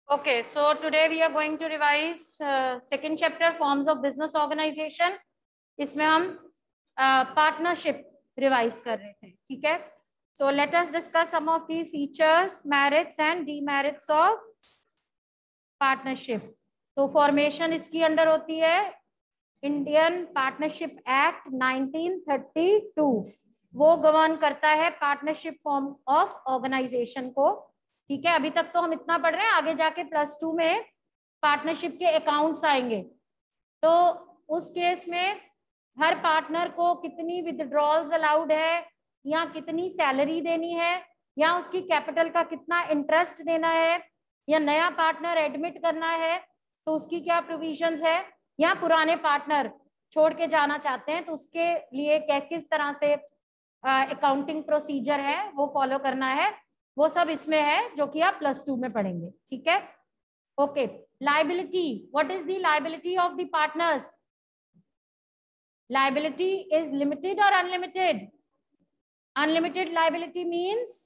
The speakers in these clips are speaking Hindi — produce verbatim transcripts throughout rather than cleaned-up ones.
Okay, so today we are going to revise uh, second chapter, forms of business organization. इसमें हम पार्टनरशिप uh, रिवाइज कर रहे थे, ठीक है. So let us discuss some of the features, merits and demerits of partnership. तो फॉर्मेशन इसकी अंडर होती है Indian partnership act nineteen thirty two. वो गवर्न करता है पार्टनरशिप फॉर्म ऑफ ऑर्गेनाइजेशन को, ठीक है. अभी तक तो हम इतना पढ़ रहे हैं, आगे जाके प्लस टू में पार्टनरशिप के अकाउंट्स आएंगे. तो उस केस में हर पार्टनर को कितनी विथड्रॉल्स अलाउड है, या कितनी सैलरी देनी है, या उसकी कैपिटल का कितना इंटरेस्ट देना है, या नया पार्टनर एडमिट करना है तो उसकी क्या प्रोविजंस है, या पुराने पार्टनर छोड़ के जाना चाहते हैं तो उसके लिए क्या किस तरह से अकाउंटिंग uh, प्रोसीजर है वो फॉलो करना है, वो सब इसमें है जो कि आप प्लस टू में पढ़ेंगे, ठीक है. Okay, liability. What is the liability of the partners? Liability is limited और unlimited? Unlimited liability means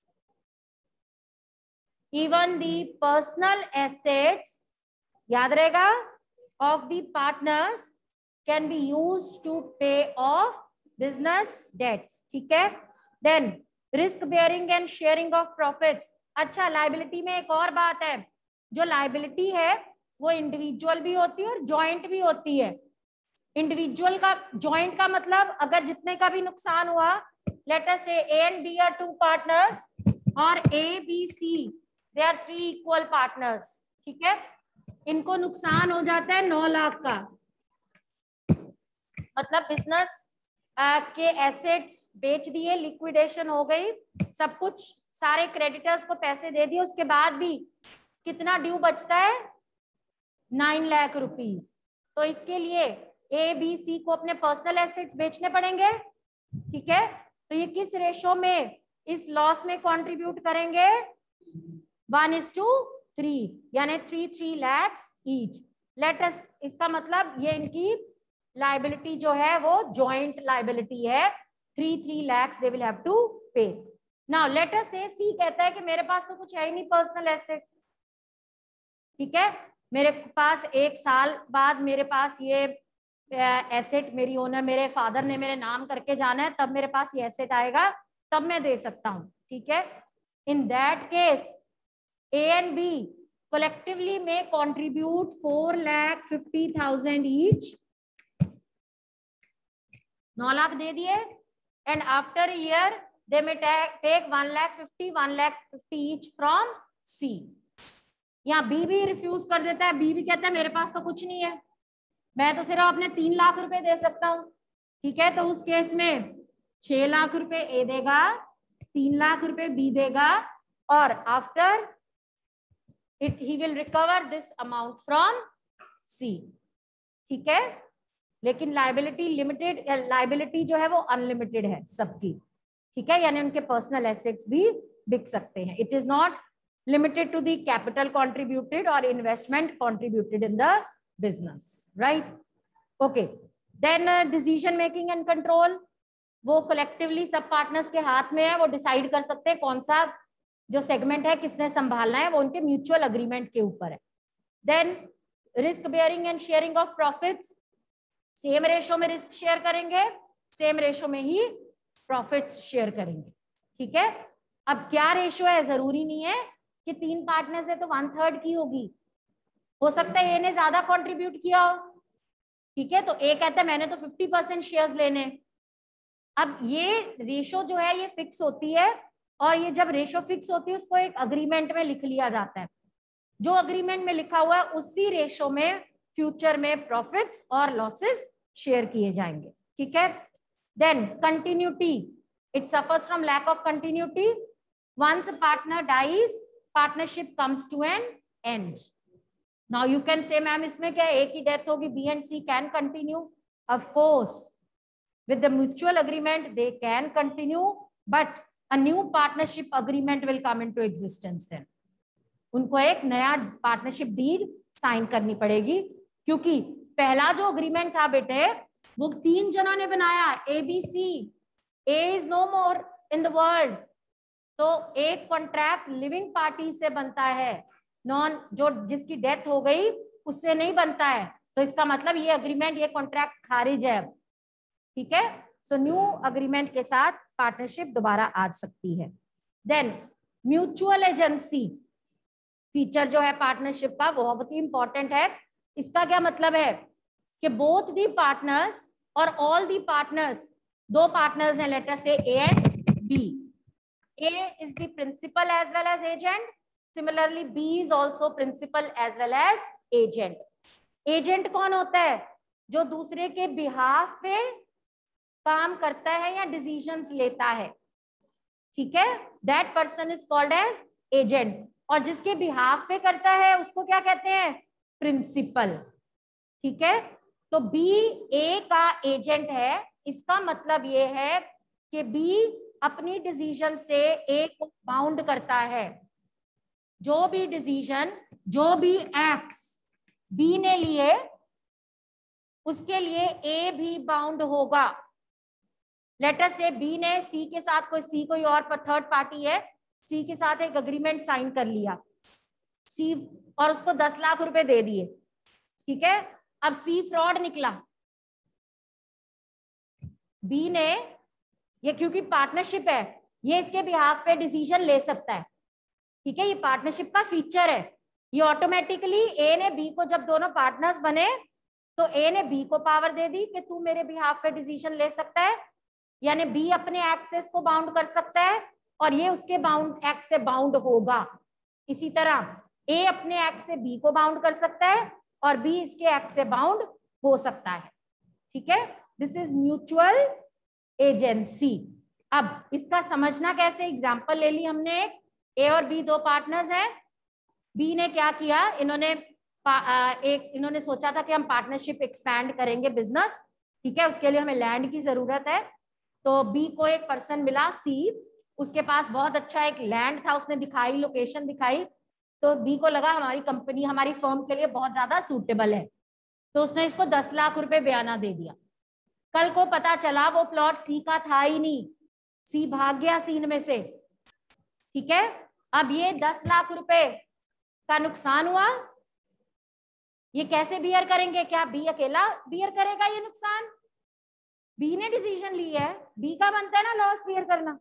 even the personal assets, याद रहेगा, of the partners can be used to pay off business debts, ठीक है. Then risk bearing and sharing of profits. अच्छा, लायबिलिटी में एक और बात है, जो लायबिलिटी है वो इंडिविजुअल भी होती है और जॉइंट भी होती है. इंडिविजुअल का, जॉइंट का मतलब अगर जितने का भी नुकसान हुआ, let us say A and B are two partners और A B C they are three equal partners, ठीक है. इनको नुकसान हो जाता है नौ लाख का, मतलब बिजनेस के एसेट्स बेच दिए, लिक्विडेशन हो गई, सब कुछ, सारे क्रेडिटर्स को पैसे दे दिए, उसके बाद भी कितना ड्यू बचता है? Nine lakh rupees. तो इसके लिए ए बी सी को अपने पर्सनल एसेट्स बेचने पड़ेंगे, ठीक है. तो ये किस रेशो में इस लॉस में कंट्रीब्यूट करेंगे? वन इज टू थ्री, यानी three three lakhs each. Let us, इसका मतलब ये इनकी लायबिलिटी जो है वो जॉइंट लायबिलिटी है, three three lakhs they will have to pay. Now let us say C कहता है कि मेरे पास तो कुछ है ही नहीं पर्सनल एसेट्स, ठीक है. मेरे पास एक साल बाद मेरे पास ये एसेट, मेरी ओनर मेरे फादर ने मेरे नाम करके जाना है, तब मेरे पास ये एसेट आएगा, तब मैं दे सकता हूं, ठीक है. In that case A and B collectively may contribute four lakh fifty thousand each. नौ लाख दे दिए, and after year they may take one lakh fifty one lakh fifty each from C. यहाँ बी भी रिफ्यूज कर देता है, बी भी कहता है मेरे पास तो कुछ नहीं है, मैं तो सिर्फ अपने तीन लाख रुपए दे सकता हूँ, ठीक है. तो उस केस में छह लाख रुपए ए देगा, तीन लाख रुपए बी देगा, और after it he will recover this amount from C, ठीक है. लेकिन लायबिलिटी लिमिटेड, लायबिलिटी जो है वो अनलिमिटेड है सबकी, ठीक है, यानी उनके पर्सनल एसेट्स भी बिक सकते हैं. It is not limited to the capital contributed और investment contributed in the business, right. Okay, then decision making and control. वो कलेक्टिवली सब पार्टनर्स के हाथ में है, वो डिसाइड कर सकते हैं कौन सा जो सेगमेंट है किसने संभालना है, वो उनके म्यूचुअल अग्रीमेंट के ऊपर है. Then risk bearing and sharing of profits. Same ratio में रिस्क शेयर करेंगे, सेम रेशो में ही प्रॉफिट्स शेयर करेंगे, ठीक है. अब क्या रेशो है, जरूरी नहीं है कि तीन पार्टनर्स है तो वन थर्ड की होगी, हो सकता है ए ने ज्यादा कंट्रीब्यूट किया हो, ठीक है. तो ए कहता है मैंने तो फिफ्टी परसेंट शेयर्स लेने. अब ये रेशो जो है ये फिक्स होती है, और ये जब रेशो फिक्स होती है उसको एक अग्रीमेंट में लिख लिया जाता है. जो अग्रीमेंट में लिखा हुआ है उसी रेशो में फ्यूचर में प्रॉफिट्स और लॉसेस शेयर किए जाएंगे, ठीक है. Then continuity. It suffers from lack of continuity. Once partner dies, partnership comes to an end. Now you can say ma'am इसमें क्या एक ही डेथ होगी, B and C can continue? Of course, with the mutual agreement they can continue, but a new partnership agreement will come into existence then. उनको एक नया पार्टनरशिप डीड साइन करनी पड़ेगी, क्योंकि पहला जो अग्रीमेंट था बेटे वो तीन जनों ने बनाया, A B C. A is no more in the world, तो एक कॉन्ट्रैक्ट लिविंग पार्टी से बनता है, नॉन जो जिसकी डेथ हो गई उससे नहीं बनता है, तो इसका मतलब ये अग्रीमेंट, ये कॉन्ट्रैक्ट खारिज है। ठीक है, सो न्यू अग्रीमेंट के साथ पार्टनरशिप दोबारा आ सकती है। देन म्यूचुअल एजेंसी फीचर जो है पार्टनरशिप का वो बहुत ही इंपॉर्टेंट है। इसका क्या मतलब है कि बोथ दी पार्टनर्स और ऑल दी पार्टनर्स, दो पार्टनर्स हैं, let us say A and B. A is the principal as well as agent, similarly B is also principal as well as agent. Agent कौन होता है? जो दूसरे के बिहाफ पे काम करता है या डिसीजंस लेता है। ठीक है, that person is called as agent. और जिसके बिहाफ पे करता है उसको क्या कहते हैं? प्रिंसिपल। ठीक है, तो बी ए का एजेंट है, इसका मतलब ये है कि बी अपनी डिसीजन से ए को बाउंड करता है। जो भी डिसीजन, जो भी एक्ट्स बी ने लिए उसके लिए ए भी बाउंड होगा। लेट अस से बी ने सी के साथ, कोई सी कोई और पर थर्ड पार्टी है, सी के साथ एक अग्रीमेंट साइन कर लिया सी, और उसको दस लाख रुपए दे दिए। ठीक है, अब सी फ्रॉड निकला, बी ने, ये क्योंकि पार्टनरशिप है, ये इसके बिहाफ पे डिसीजन ले सकता है। ठीक है, ये पार्टनरशिप का फीचर है। ये ऑटोमेटिकली ए ने बी को, जब दोनों पार्टनर्स बने तो ए ने बी को पावर दे दी कि तू मेरे बिहाफ पे डिसीजन ले सकता है, यानी बी अपने एक्सेस को बाउंड कर सकता है और ये उसके बाउंड एक्ट से बाउंड होगा। इसी तरह ए अपने एक्ट से बी को बाउंड कर सकता है और बी इसके एक्ट से बाउंड हो सकता है। ठीक है, दिस इज म्यूचुअल एजेंसी। अब इसका समझना कैसे, एग्जांपल ले ली हमने, ए और बी दो पार्टनर्स हैं। बी ने क्या किया, इन्होंने एक इन्होंने सोचा था कि हम पार्टनरशिप एक्सपैंड करेंगे बिजनेस। ठीक है, उसके लिए हमें लैंड की जरूरत है। तो बी को एक पर्सन मिला सी, उसके पास बहुत अच्छा एक लैंड था, उसने दिखाई, लोकेशन दिखाई, तो बी को लगा हमारी कंपनी, हमारी फर्म के लिए बहुत ज्यादा सूटेबल है, तो उसने इसको दस लाख रुपए बयाना दे दिया। कल को पता चला वो प्लॉट सी का था ही नहीं, सी भाग गया सीन में से। ठीक है, अब ये दस लाख रुपए का नुकसान हुआ, ये कैसे बियर करेंगे? क्या बी अकेला बियर करेगा ये नुकसान? बी ने डिसीजन ली है, बी का बनता है ना लॉस बियर करना।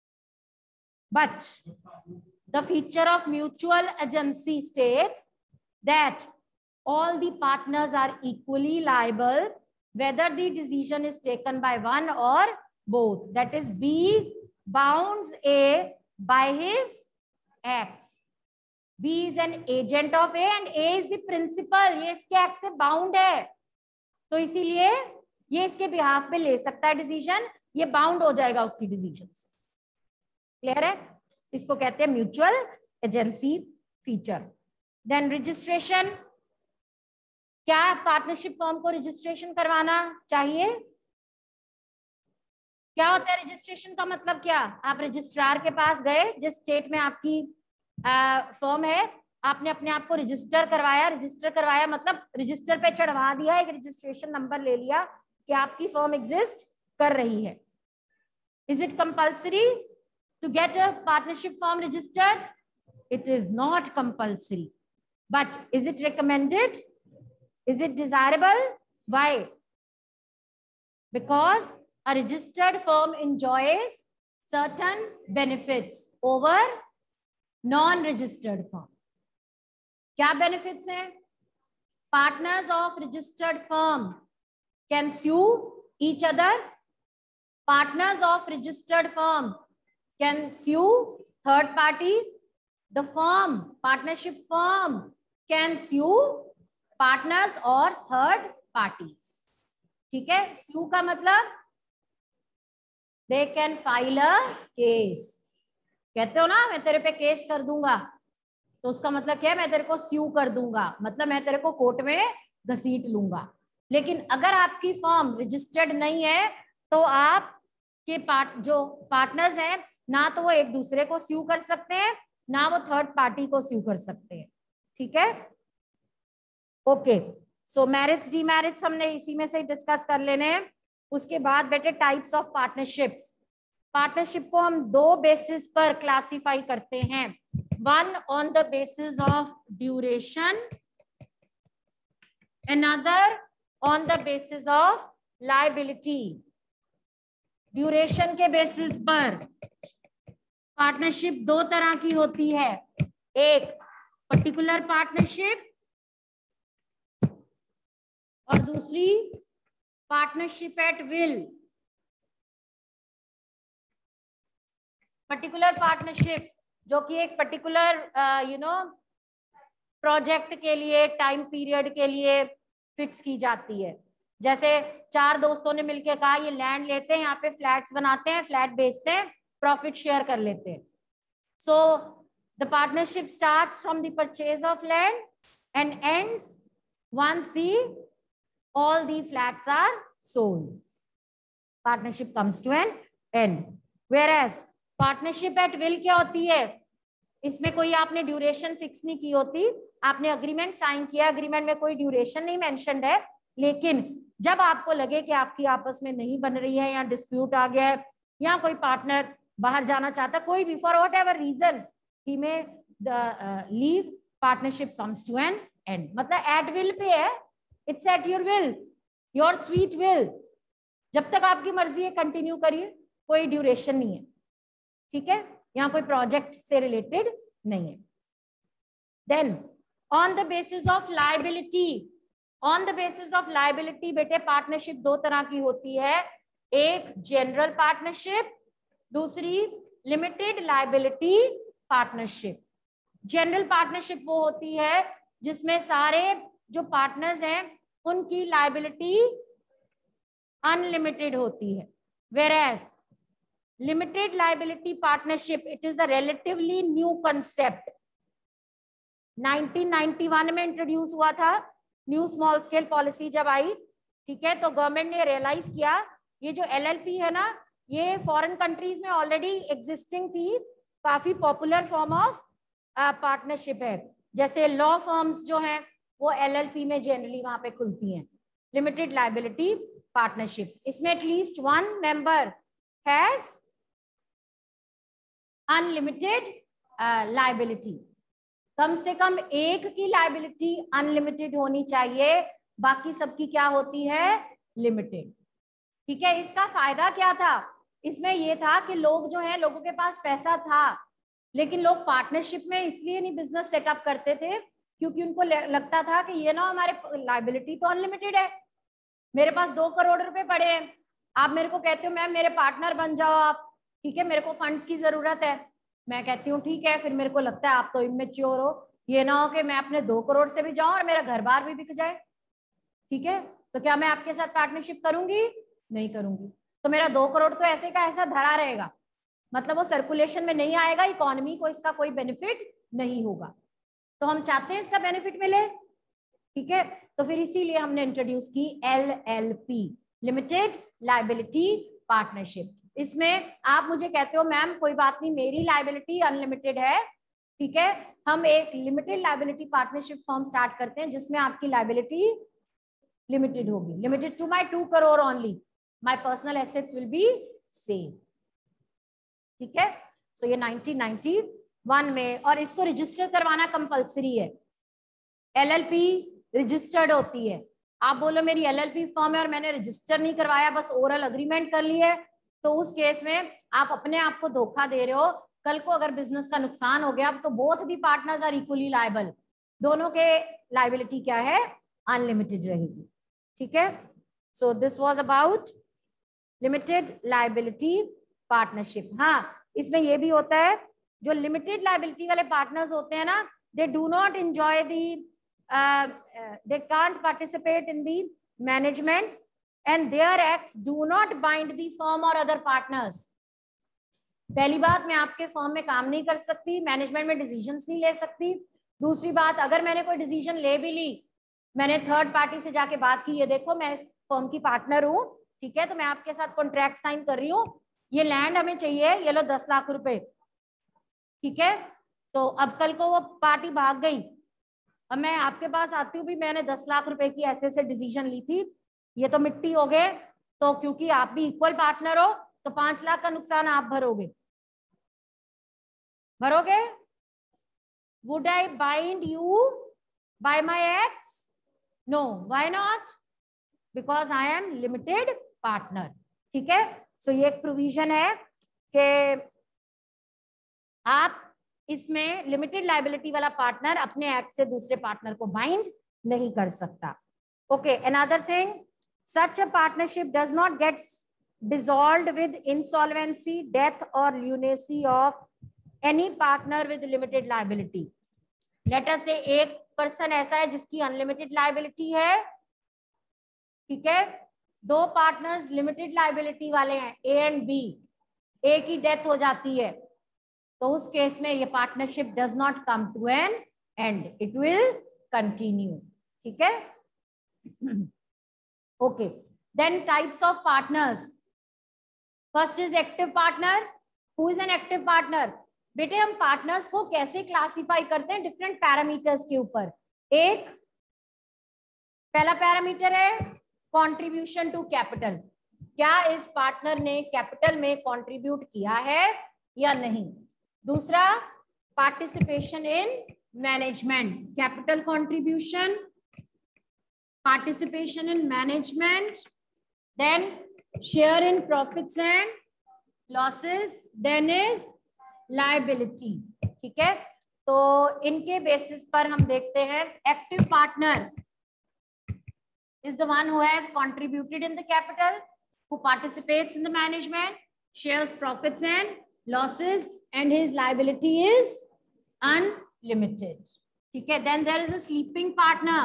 But the feature of mutual agency states that all the partners are equally liable whether the decision is taken by one or both. That is, B bounds A by his acts. B is an agent of A and A is the principal. ये इसके एक्ट से बाउंड है, तो इसीलिए ये इसके बिहाफ पे ले सकता है डिसीजन, ये बाउंड हो जाएगा उसकी डिसीजन से। क्लियर है? इसको कहते हैं mutual agency feature. Then registration, क्या पार्टनरशिप फॉर्म को रजिस्ट्रेशन करवाना चाहिए? क्या होता है रजिस्ट्रेशन का मतलब? क्या आप रजिस्ट्रार के पास गए, जिस स्टेट में आपकी फॉर्म है, आपने अपने आप को रजिस्टर करवाया, रजिस्टर करवाया मतलब रजिस्टर पे चढ़वा दिया, एक रजिस्ट्रेशन नंबर ले लिया कि आपकी फॉर्म एग्जिस्ट कर रही है। Is it compulsory to get a partnership firm registered? It is not compulsory, but is it recommended? Is it desirable? Why? Because a registered firm enjoys certain benefits over non-registered firm. क्या benefits हैं? Partners of registered firm can sue each other. Partners of registered firm can sue third party. The firm, partnership firm, can sue partners और थर्ड पार्टीज। ठीक है, स्यू का मतलब they can file a case. कहते हो ना मैं तेरे पे केस कर दूंगा, तो उसका मतलब क्या है? मैं तेरे को स्यू कर दूंगा, मतलब मैं तेरे को कोर्ट में घसीट लूंगा। लेकिन अगर आपकी फर्म रजिस्टर्ड नहीं है तो आप के पार्ट जो पार्टनर्स हैं ना तो वो एक दूसरे को स्यू कर सकते हैं, ना वो थर्ड पार्टी को स्यू कर सकते हैं। ठीक है, ओके। सो मैरिज डीमैरिज हमने इसी में से डिस्कस कर लेने हैं। उसके बाद बेटे टाइप्स ऑफ पार्टनरशिप्स। पार्टनरशिप को हम दो बेसिस पर क्लासिफाई करते हैं, one on the basis of duration, another on the basis of liability. Duration के बेसिस पर पार्टनरशिप दो तरह की होती है, एक पर्टिकुलर पार्टनरशिप और दूसरी partnership at will. Particular partnership जो कि एक पर्टिकुलर यू नो प्रोजेक्ट के लिए, टाइम पीरियड के लिए फिक्स की जाती है। जैसे चार दोस्तों ने मिलकर कहा ये लैंड लेते हैं, यहाँ पे फ्लैट्स बनाते हैं, फ्लैट बेचते हैं, प्रॉफिट शेयर कर लेते हैं। So the partnership starts from the purchase of land and ends once the all the flats are sold. Partnership comes to an end. Whereas partnership at will क्या होती है, इसमें कोई आपने ड्यूरेशन फिक्स नहीं की होती, आपने अग्रीमेंट साइन किया, अग्रीमेंट में कोई ड्यूरेशन नहीं मेंशन्ड है, लेकिन जब आपको लगे कि आपकी आपस में नहीं बन रही है या डिस्प्यूट आ गया है या कोई पार्टनर बाहर जाना चाहता, कोई भी for whatever reason he may leave, partnership comes to an end. मतलब एट विल पे है, it's at your will, your sweet will, जब तक आपकी मर्जी है कंटिन्यू करिए, कोई ड्यूरेशन नहीं है, ठीक है, यहाँ कोई प्रोजेक्ट से रिलेटेड नहीं है। Then on the basis of liability, on the basis of liability बेटे पार्टनरशिप दो तरह की होती है, एक जनरल पार्टनरशिप, दूसरी limited liability partnership. General partnership वो होती है जिसमें सारे जो पार्टनर्स हैं उनकी लायबिलिटी अनलिमिटेड होती है। Whereas limited liability partnership, it is a relatively new concept. Nineteen ninety one में इंट्रोड्यूस हुआ था, न्यू स्मॉल स्केल पॉलिसी जब आई, ठीक है, तो गवर्नमेंट ने रियलाइज किया ये जो एलएलपी है ना, ये फॉरेन कंट्रीज में ऑलरेडी एग्जिस्टिंग थी, काफी पॉपुलर फॉर्म ऑफ पार्टनरशिप है। जैसे लॉ फर्म्स जो हैं वो एलएलपी में जनरली वहां पे खुलती हैं। लिमिटेड लायबिलिटी पार्टनरशिप, इसमें at least one member has unlimited liability, कम से कम एक की लायबिलिटी अनलिमिटेड होनी चाहिए, बाकी सबकी क्या होती है, लिमिटेड, ठीक है। इसका फायदा क्या था, इसमें यह था कि लोग जो हैं, लोगों के पास पैसा था, लेकिन लोग पार्टनरशिप में इसलिए नहीं बिजनेस सेटअप करते थे क्योंकि उनको लगता था कि ये ना हमारे लायबिलिटी तो अनलिमिटेड है, मेरे पास दो करोड़ रुपए पड़े हैं, आप मेरे को कहते हो मैम मेरे पार्टनर बन जाओ आप, ठीक है, मेरे को फंड्स की जरूरत है, मैं कहती हूँ ठीक है, फिर मेरे को लगता है आप तो इमेच्योर हो, ये ना हो कि मैं अपने दो करोड़ से भी जाऊं और मेरा घर बार भी बिक जाए, ठीक है, तो क्या मैं आपके साथ पार्टनरशिप करूंगी, नहीं करूंगी, तो मेरा दो करोड़ तो ऐसे का ऐसा धरा रहेगा, मतलब वो सर्कुलेशन में नहीं आएगा, इकोनॉमी को इसका कोई बेनिफिट नहीं होगा। तो हम चाहते हैं इसका बेनिफिट मिले, ठीक है, तो फिर इसीलिए हमने इंट्रोड्यूस की L L P, limited liability partnership. इसमें आप मुझे कहते हो मैम कोई बात नहीं, मेरी लायबिलिटी अनलिमिटेड है, ठीक है, हम एक limited liability partnership firm start करते हैं जिसमें आपकी लायबिलिटी लिमिटेड होगी, limited to my two crore only, my personal assets will be same, ठीक है। सो ये नाइनटीन नाइंटी वन में, और इसको रजिस्टर करवाना कंपलसरी है, एलएलपी रजिस्टर्ड होती है। आप बोलो मेरी एलएलपी फर्म है और मैंने रजिस्टर नहीं करवाया, बस ओरल अग्रीमेंट कर ली है, तो उस केस में आप अपने आप को धोखा दे रहे हो, कल को अगर बिजनेस का नुकसान हो गया तो both the partners are equally liable, दोनों के लायबिलिटी क्या है, अनलिमिटेड रहेगी, ठीक है। So this was about limited liability partnership. हाँ, इसमें यह भी होता है जो लिमिटेड लायबिलिटी वाले पार्टनर्स होते हैं ना, they do not enjoy the, they can't participate in the management and their acts do not bind the firm और अदर पार्टनर्स। पहली बात, मैं आपके फर्म में काम नहीं कर सकती, मैनेजमेंट में डिसीजंस नहीं ले सकती। दूसरी बात, अगर मैंने कोई डिसीजन ले भी ली, मैंने थर्ड पार्टी से जाके बात की, ये देखो मैं इस फर्म की पार्टनर हूँ, ठीक है, तो मैं आपके साथ कॉन्ट्रैक्ट साइन कर रही हूँ, ये लैंड हमें चाहिए, ये लो दस लाख रुपए, ठीक है, तो अब कल को वो पार्टी भाग गई, अब मैं आपके पास आती हूँ भी मैंने दस लाख रुपए की ऐसे ऐसे डिसीजन ली थी, ये तो मिट्टी हो गए, तो क्योंकि आप भी इक्वल पार्टनर हो तो पांच लाख का नुकसान आप भरोगे भरोगे would I bind you by my acts? No, why not? Because I am limited partner. ठीक है, सो so ये एक प्रोविजन है कि आप इसमें लिमिटेड लाइबिलिटी वाला पार्टनर अपने एक्ट से दूसरे पार्टनर को बाइंड नहीं कर सकता। Okay, another thing, such a partnership does not get dissolved with insolvency, death or lunacy of any partner with limited liability. Let us say एक पर्सन ऐसा है जिसकी अनलिमिटेड लाइबिलिटी है, ठीक है, दो पार्टनर्स लिमिटेड लाइबिलिटी वाले हैं ए एंड बी, ए की डेथ हो जाती है तो उस केस में ये partnership does not come to an end, it will continue. ठीक है, okay, then types of partners. First is active partner. Who is an active partner? बेटे हम पार्टनर्स को कैसे क्लासिफाई करते हैं? डिफरेंट पैरामीटर्स के ऊपर। एक पहला पैरामीटर है कंट्रीब्यूशन टू कैपिटल, क्या इस पार्टनर ने कैपिटल में कंट्रीब्यूट किया है या नहीं। दूसरा participation in management, capital contribution, participation in management, then share in profits and losses, then is liability। ठीक है, तो इनके बेसिस पर हम देखते हैं active partner is the one who has contributed in the capital, who participates in the management, shares profits and losses, and his liability is unlimited। ठीक है, then there is a sleeping partner,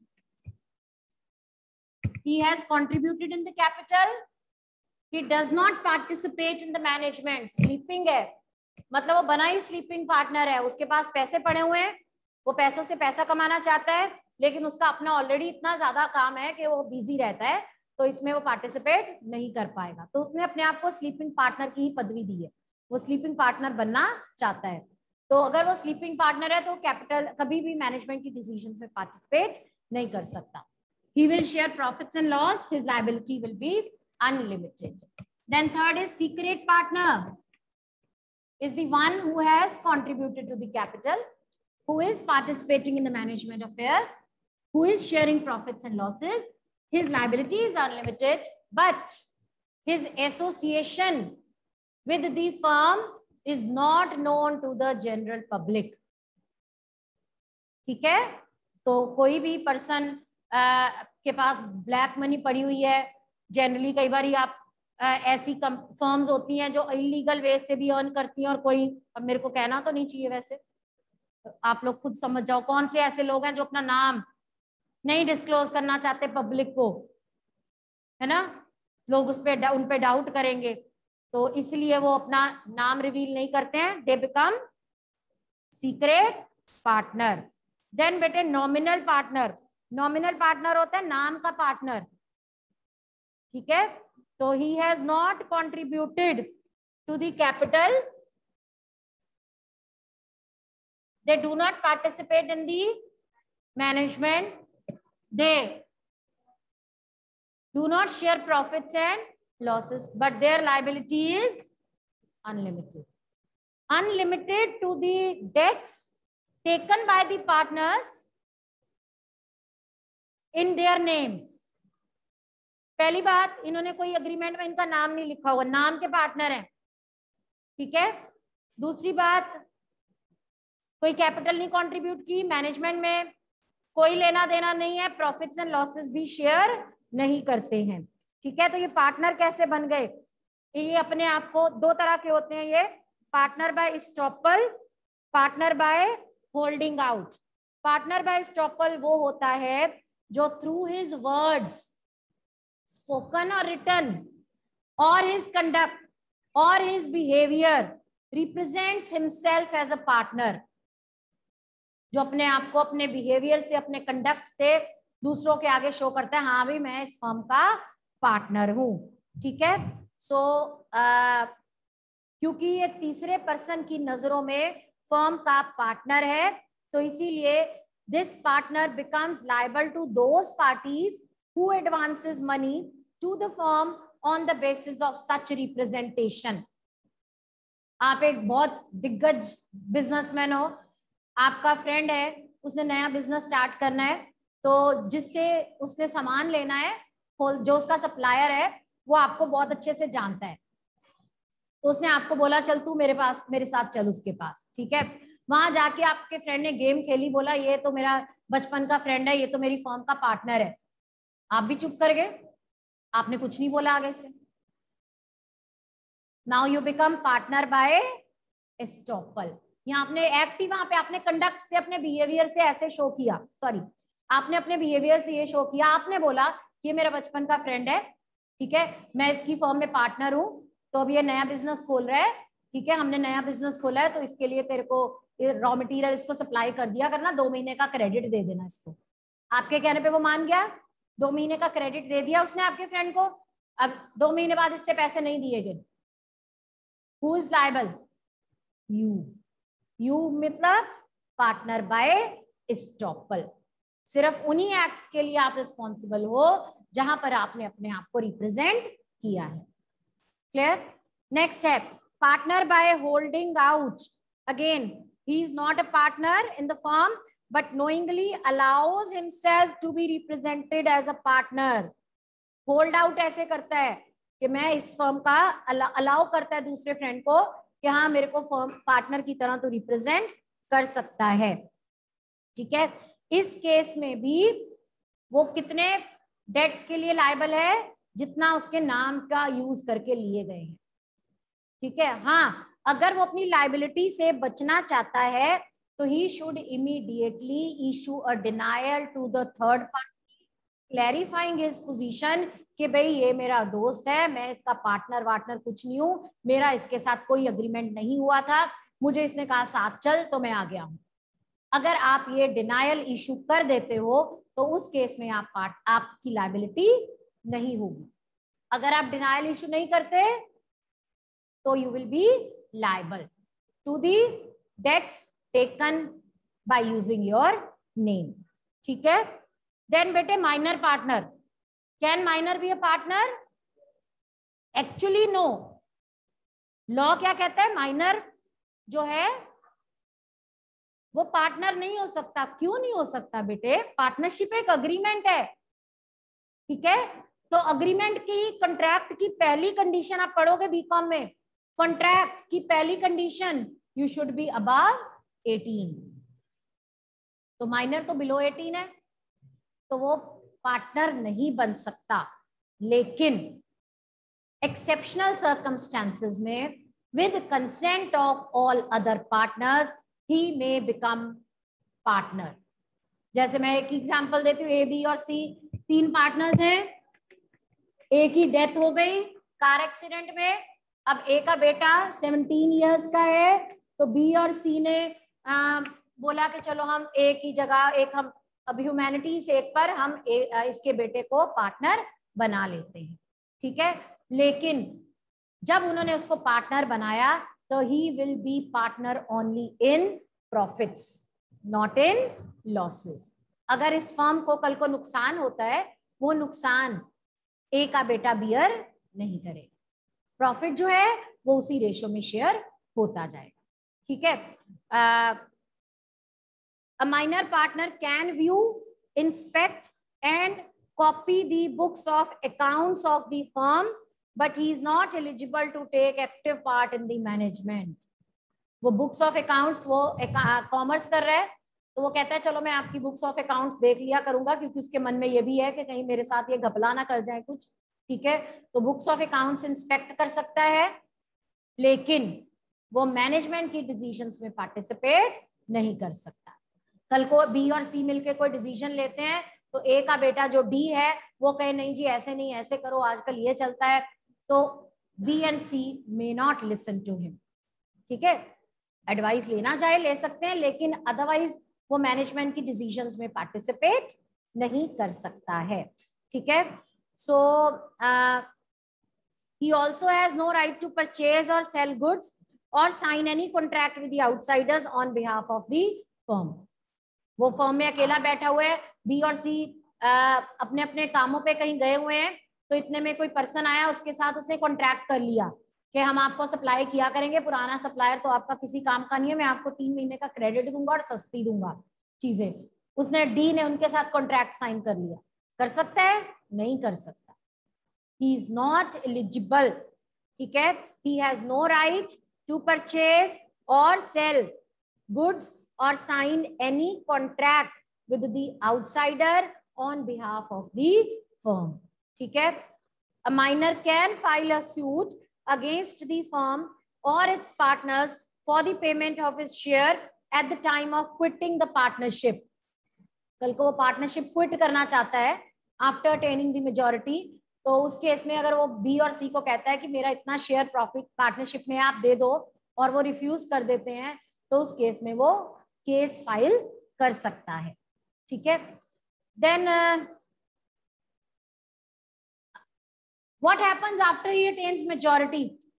he has contributed in the capital, he does not participate in the management, sleeping है मतलब वो बना ही स्लीपिंग पार्टनर है, उसके पास पैसे पड़े हुए हैं, वो पैसों से पैसा कमाना चाहता है लेकिन उसका अपना ऑलरेडी इतना ज्यादा काम है कि वो बिजी रहता है, तो इसमें वो पार्टिसिपेट नहीं कर पाएगा, तो उसने अपने आप को स्लीपिंग पार्टनर की ही पदवी दी है, वो स्लीपिंग पार्टनर बनना चाहता है। तो अगर वो स्लीपिंग पार्टनर है तो कैपिटल कभी भी मैनेजमेंट की डिसीजन में पार्टिसिपेट नहीं कर सकता। He will share profits and loss, his liability will be unlimited. Then third is secret partner, is the one who has contributed to the capital, who is participating in the management affairs, who is sharing profits and losses. His liability is unlimited, but his association with the firm is not known to the general public। ठीक है, तो कोई भी पर्सन Uh, के पास ब्लैक मनी पड़ी हुई है, जनरली कई बार आप uh, ऐसी फर्म्स होती हैं जो इलीगल वे से भी अर्न करती हैं, और कोई, अब मेरे को कहना तो नहीं चाहिए वैसे, तो आप लोग खुद समझ जाओ कौन से ऐसे लोग हैं जो अपना नाम नहीं डिस्क्लोज करना चाहते पब्लिक को, है ना, लोग उस पे उन पे डाउट करेंगे, तो इसलिए वो अपना नाम रिवील नहीं करते हैं, they become secret partner. Then बेटे नॉमिनल पार्टनर, नॉमिनल पार्टनर होता है नाम का पार्टनर, ठीक है, तो he has not contributed to the capital, they do not participate in the management, they do not share profits and losses, but their liability is unlimited, unlimited to the debts taken by the partners in their names. पहली बात, इन्होंने कोई एग्रीमेंट में इनका नाम नहीं लिखा हुआ, नाम के पार्टनर हैं, ठीक है। दूसरी बात, कोई कैपिटल नहीं कंट्रीब्यूट की, मैनेजमेंट में कोई लेना देना नहीं है, प्रॉफिट्स एंड लॉसेस भी शेयर नहीं करते हैं, ठीक है। तो ये पार्टनर कैसे बन गए? ये अपने आप को, दो तरह के होते हैं ये, partner by estoppel, partner by holding out. Partner by estoppel वो होता है जो थ्रू हिज वर्ड्स स्पोकन और रिटन और हिज कंडक्ट और his behaviour represents himself as a partner, जो अपने आप को अपने बिहेवियर से, अपने कंडक्ट से दूसरों के आगे शो करता है, हाँ भाई मैं इस फर्म का पार्टनर हूं, ठीक है। सो so, क्योंकि ये तीसरे पर्सन की नजरों में फर्म का पार्टनर है, तो इसीलिए this partner becomes liable to those parties who advances money to the firm on the basis of such representation. आप एक बहुत दिग्गज बिजनेसमैन हो, आपका फ्रेंड है, उसने नया बिजनेस स्टार्ट करना है, तो जिससे उसने सामान लेना है, जो उसका सप्लायर है वो आपको बहुत अच्छे से जानता है, तो उसने आपको बोला चल तू मेरे पास मेरे साथ चल उसके पास, ठीक है। वहां जाके आपके फ्रेंड ने गेम खेली, बोला ये तो मेरा बचपन का फ्रेंड है, ये तो मेरी फर्म का पार्टनर है, आप भी चुप कर गए, आपने कुछ नहीं बोला आगे से। Now you become partner by estoppel. यहाँ आपने एक्ट ही वहां पे आपने कंडक्ट से, अपने बिहेवियर से ऐसे शो किया, सॉरी आपने अपने बिहेवियर से ये शो किया, आपने बोला कि ये मेरा बचपन का फ्रेंड है, ठीक है, मैं इसकी फर्म में पार्टनर हूँ, तो अब ये नया बिजनेस खोल रहा है, ठीक है, हमने नया बिजनेस खोला है, तो इसके लिए तेरे को रॉ मटेरियल इसको सप्लाई कर दिया करना, दो महीने का क्रेडिट दे देना इसको। आपके कहने पे वो मान गया, दो महीने का क्रेडिट दे दिया उसने आपके फ्रेंड को। अब दो महीने बाद इससे पैसे नहीं दिए गए, who is liable? You. You मतलब पार्टनर बाय एस्टॉपल। सिर्फ उन्हीं एक्ट्स के लिए आप रिस्पॉन्सिबल हो जहां पर आपने अपने आप को रिप्रेजेंट किया है। क्लियर? नेक्स्ट है partner by holding out. Again he is not a partner in the firm but knowingly allows himself to be represented as a partner. Hold out ऐसे करता है कि मैं इस फर्म का अलाउ करता है दूसरे फ्रेंड को कि हाँ मेरे को फर्म पार्टनर की तरह तो रिप्रेजेंट कर सकता है, ठीक है। इस केस में भी वो कितने डेट्स के लिए लायबल है? जितना उसके नाम का यूज करके लिए गए हैं, ठीक है। हाँ, अगर वो अपनी लायबिलिटी से बचना चाहता है तो he should immediately issue a denial to the third party clarifying his position कि भाई ये मेरा दोस्त है, मैं इसका पार्टनर वार्टनर कुछ नहीं हूं, मेरा इसके साथ कोई अग्रीमेंट नहीं हुआ था, मुझे इसने कहा साथ चल तो मैं आ गया हूं। अगर आप ये डिनायल इशू कर देते हो तो उस केस में आप पार्ट आपकी लायबिलिटी नहीं होगी। अगर आप डिनायल इशू नहीं करते तो you will be liable to the debts taken by using your name, ठीक है। देन बेटे minor partner, can minor be a partner? Actually no. Law क्या कहता है? माइनर जो है वो पार्टनर नहीं हो सकता। क्यों नहीं हो सकता बेटे? पार्टनरशिप एक अग्रीमेंट है, ठीक है। तो अग्रीमेंट की, कॉन्ट्रैक्ट की पहली कंडीशन आप पढ़ोगे बीकॉम में, कॉन्ट्रैक्ट की पहली condition you should be above eighteen. तो माइनर तो बिलो एटीन है, तो वो पार्टनर नहीं बन सकता। लेकिन एक्सेप्शनल सर्कमस्टेंसेस में with consent of all other partners he may become partner। जैसे मैं एक एग्जांपल देती हूँ, ए बी और सी तीन पार्टनर्स हैं, ए की डेथ हो गई कार एक्सीडेंट में, अब ए का बेटा सेवनटीन इयर्स का है, तो बी और सी ने आ, बोला कि चलो हम ए की जगह एक हम अब ह्यूमैनिटी सेक पर हम ए, इसके बेटे को पार्टनर बना लेते हैं, ठीक है। लेकिन जब उन्होंने उसको पार्टनर बनाया तो he will be partner only in profits, not in losses। अगर इस फर्म को कल को नुकसान होता है, वो नुकसान ए का बेटा बियर नहीं करेगा, प्रॉफिट जो है वो उसी रेशो में शेयर होता जाएगा, ठीक है। A minor partner can view, inspect and copy the books of accounts of the firm but he is not eligible to take active part in the management। वो बुक्स ऑफ अकाउंट्स, वो कॉमर्स कर रहा है तो वो कहता है चलो मैं आपकी बुक्स ऑफ अकाउंट्स देख लिया करूंगा, क्योंकि उसके मन में ये भी है कि कहीं मेरे साथ ये घपला ना कर जाए कुछ, ठीक है। तो बुक्स ऑफ अकाउंट्स इंस्पेक्ट कर सकता है, लेकिन वो मैनेजमेंट की डिसीजंस में पार्टिसिपेट नहीं कर सकता। कल को बी और सी मिलकर कोई डिसीजन लेते हैं तो ए का बेटा जो डी है वो कहे नहीं जी ऐसे नहीं, ऐसे करो, आजकल ये चलता है, तो B and C may not listen to him, ठीक है। एडवाइस लेना चाहे ले सकते हैं, लेकिन अदरवाइज वो मैनेजमेंट की डिसीजंस में पार्टिसिपेट नहीं कर सकता है, ठीक है। So he also has no right to purchase or sell goods or sign any contract with the outsiders on behalf of the firm. वो फर्म में अकेला बैठा हुआ है, बी और सी अपने अपने कामों पे कहीं गए हुए हैं, तो इतने में कोई पर्सन आया, उसके साथ उसने कॉन्ट्रैक्ट कर लिया कि हम आपको सप्लाई किया करेंगे, पुराना सप्लायर तो आपका किसी काम का नहीं है, मैं आपको तीन महीने का क्रेडिट दूंगा और सस्ती दूंगा चीजें। उसने डी ने उनके साथ कॉन्ट्रैक्ट साइन कर लिया, कर सकता है? नहीं कर सकता, ही इज नॉट एलिजिबल, ठीक है। He has no right to purchase or sell goods or sign any contract with the outsider on behalf of the firm, ठीक है। A minor can file a suit against the firm or its partners for the payment of his share at the time of quitting the partnership. कल को वो पार्टनरशिप क्विट करना चाहता है आफ्टर अटेनिंग द मेजॉरिटी, तो उस केस में अगर वो बी और सी को कहता है कि मेरा इतना शेयर प्रॉफिट पार्टनरशिप में आप दे दो, और वो रिफ्यूज कर देते हैं, तो उस केस में वो केस फाइल कर सकता है, ठीक है। Then what happens after he attains majority?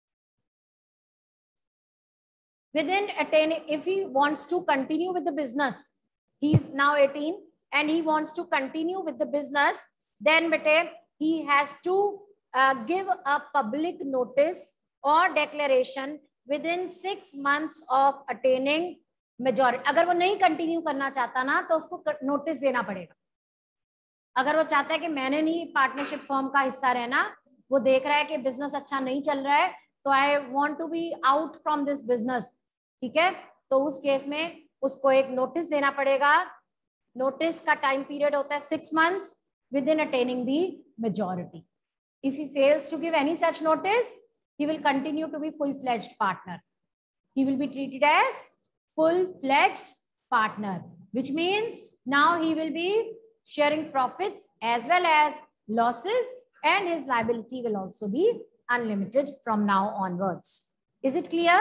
Within attaining, if he wants to continue with the business, he is now eighteen and he wants to continue with the business, then bete he has to uh, give a public notice or declaration within six months of attaining majority. अगर वो नहीं कंटिन्यू करना चाहता ना, तो उसको नोटिस देना पड़ेगा। अगर वो चाहता है कि मैंने नहीं पार्टनरशिप फर्म का हिस्सा रहना, वो देख रहा है कि बिजनेस अच्छा नहीं चल रहा है, तो I want to be out from this business, ठीक है, तो उस केस में उसको एक नोटिस देना पड़ेगा। नोटिस का टाइम पीरियड होता है six months within attaining the majority. If he fails to give any such notice, he will continue to be full-fledged partner. He will be treated as full-fledged partner, which means now he will be sharing profits as well as losses, and his liability will also be unlimited from now onwards. Is it clear?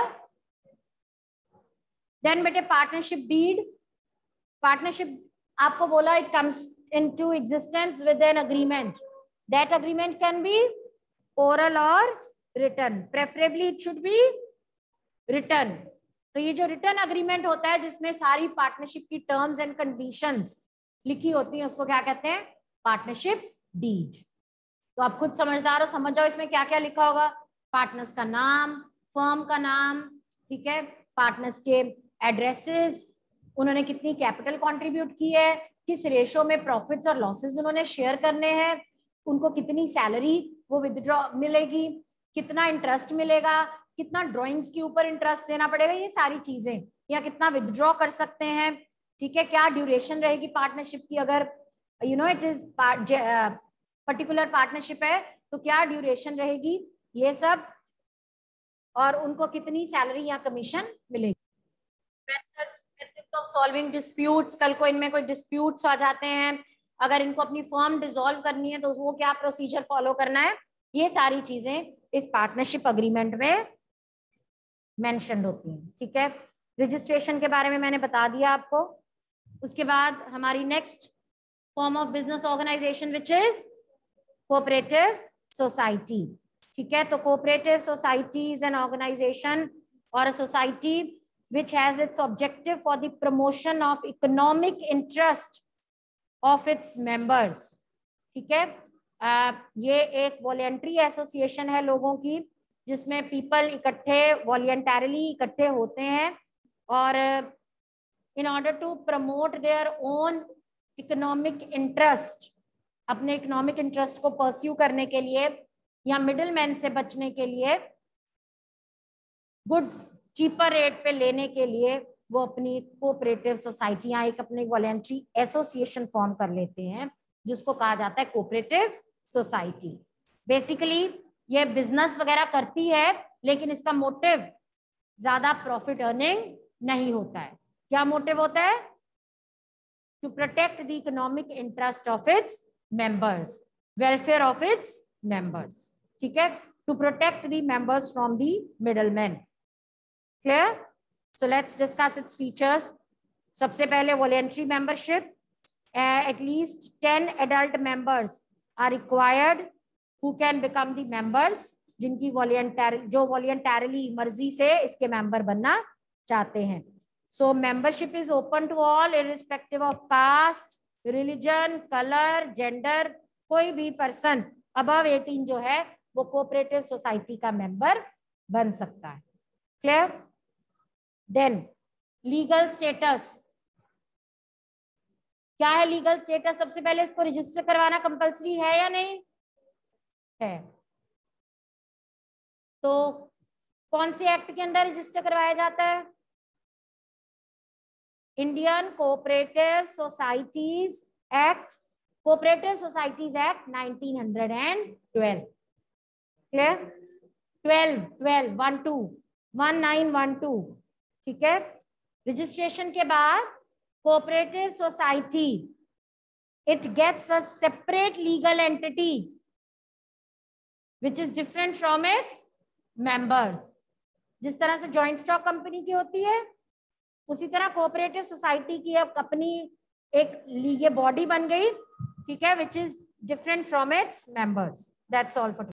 Then bete partnership deed. Partnership आपको बोला it comes into existence with an agreement. That agreement can be oral or written. Preferably it should be written. तो ये जो रिटर्न अग्रीमेंट होता है जिसमें सारी पार्टनरशिप की टर्म्स एंड कंडीशंस लिखी होती हैं, उसको क्या कहते हैं? Partnership deed. तो आप खुद समझदार हो, समझ जाओ इसमें क्या क्या लिखा होगा। पार्टनर्स का नाम, फर्म का नाम, ठीक है, पार्टनर्स के एड्रेसेस, उन्होंने कितनी कैपिटल कंट्रीब्यूट की है, किस रेशो में प्रॉफिट्स और लॉसेस उन्होंने शेयर करने हैं, उनको कितनी सैलरी वो विदड्रॉ मिलेगी, कितना इंटरेस्ट मिलेगा, कितना ड्राइंग्स के ऊपर इंटरेस्ट देना पड़ेगा, ये सारी चीजें, या कितना विदड्रॉ कर सकते हैं, ठीक है, क्या ड्यूरेशन रहेगी पार्टनरशिप की, अगर you know it is particular partnership है तो क्या ड्यूरेशन रहेगी, ये सब, और उनको कितनी सैलरी या कमीशन मिलेगी। ऑफ सॉल्विंग डिस्प्यूट्स, कल को इनमें कोई डिस्प्यूट्स आ जाते हैं, अगर इनको अपनी फर्म डिसॉल्व करनी है तो वो क्या प्रोसीजर फॉलो करना है, ये सारी चीजें इस पार्टनरशिप अग्रीमेंट में मेंशन होती हैं, ठीक है। रजिस्ट्रेशन के बारे में मैंने बता दिया आपको। उसके बाद हमारी next form of business organisation which is cooperative society, ठीक है। तो cooperative society is an organisation or a society which has its objective for the promotion of economic interest of its members, ठीक है। uh, ये एक वॉलेंट्री एसोसिएशन है लोगों की, जिसमें पीपल इकट्ठे वॉलेंटरली इकट्ठे होते हैं, और in order to promote their own economic interest, अपने इकोनॉमिक इंटरेस्ट को परस्यू करने के लिए या मिडिल मैन से बचने के लिए, गुड्स चीपर रेट पे लेने के लिए, वो अपनी कोऑपरेटिव सोसाइटियां एक अपने वॉलेंट्री एसोसिएशन फॉर्म कर लेते हैं, जिसको कहा जाता है कोऑपरेटिव सोसाइटी। बेसिकली ये बिजनेस वगैरह करती है, लेकिन इसका मोटिव ज्यादा प्रॉफिट अर्निंग नहीं होता है। क्या मोटिव होता है? To protect the economic interest of its members, welfare of its members, ठीक है, to protect the members from the middleman. Clear? So let's discuss its features. सबसे पहले voluntary membership, at least ten adult members are required who can become the members, जिनकी वॉलेंटरी जो वॉलेंटरली मर्जी से इसके मेंबर बनना चाहते हैं। So membership is open to all irrespective of caste, religion, color, gender। कोई भी पर्सन अबव एटीन जो है वो कोऑपरेटिव सोसाइटी का मेंबर बन सकता है। क्लियर? देन लीगल स्टेटस क्या है? लीगल स्टेटस सबसे पहले इसको रजिस्टर करवाना कंपलसरी है या नहीं है? तो कौन से एक्ट के अंदर रजिस्टर करवाया जाता है? Indian cooperative societies act, cooperative societies act nineteen twelve. Clear? Twelve twelve one two one nine one two. ठीक है। रजिस्ट्रेशन के बाद cooperative society it gets a separate legal entity which is different from its members। जिस तरह से जॉइंट स्टॉक कंपनी की होती है उसी तरह कोऑपरेटिव सोसाइटी की अब अपनी एक लीगल बॉडी बन गई, ठीक है, which is different from its members। That's all for today।